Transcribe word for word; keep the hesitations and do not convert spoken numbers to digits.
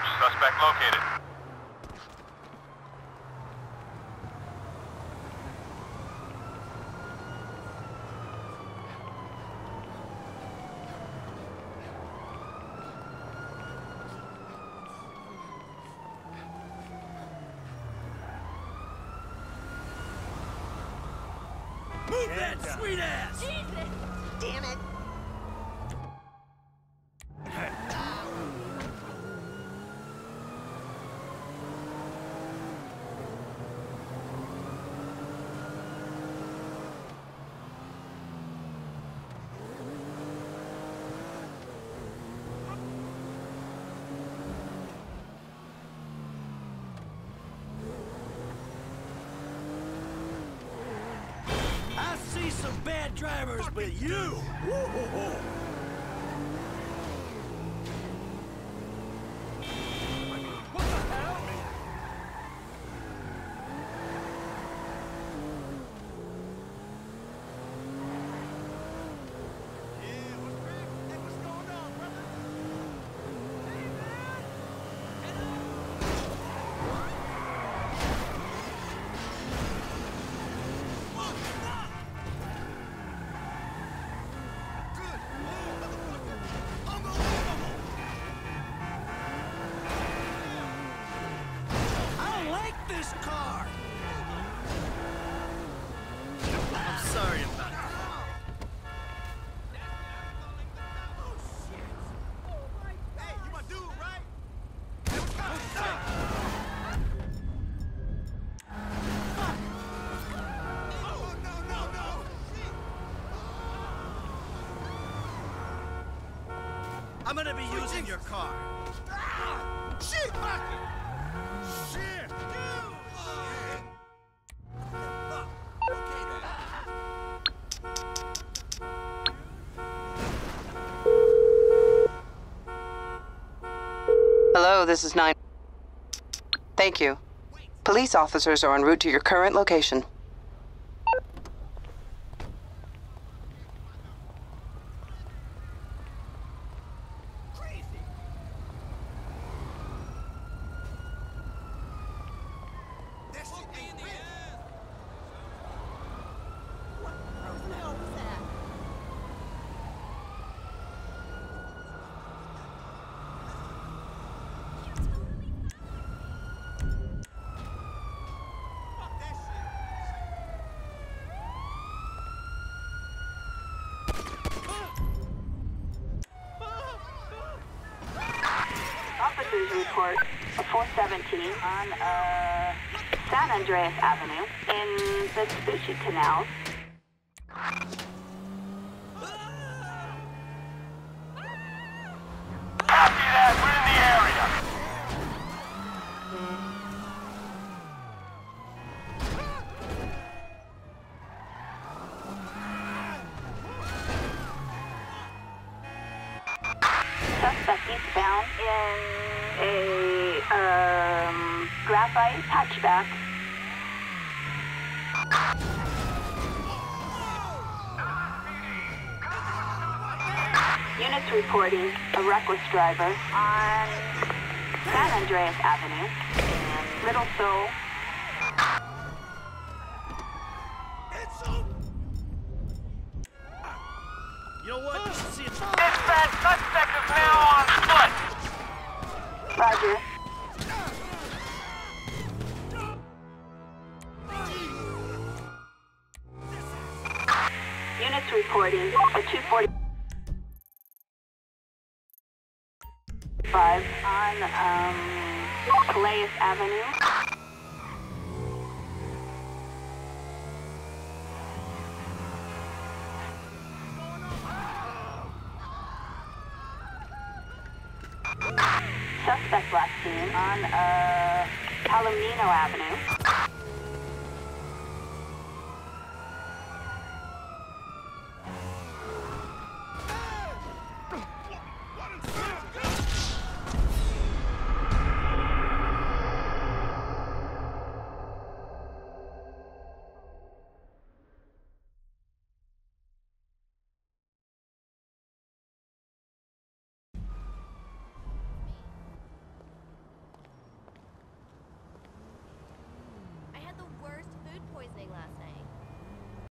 Suspect located. Move that sweet ass! Jesus! Damn it! I see some bad drivers, but you! Woo-hoo-hoo. What the hell? Yeah, what's big? Hey, what's going on, brother? Hey, man! This car! I'm sorry about that. Oh, shit. Oh, my God. Hey, you my dude, right? Hey, what's going on? Oh, no, no, no! Shit. I'm gonna be using your car. Ah, shit! Fuck it! Shit! Hello, this is nine. Thank you. Police officers are en route to your current location. Officers report a four seventeen on uh, San Andreas Avenue in the Vespucci Canal. Copy that. We're in the area. Suspect eastbound in a um, graphite hatchback. Units reporting a reckless driver on San Andreas Avenue in Little Seoul. You know what? You should see it. Dispatch, suspect is now on foot. Roger. Units reporting a two forty-five on um, Calais Avenue. Suspect last seen on uh, Palomino Avenue. thing last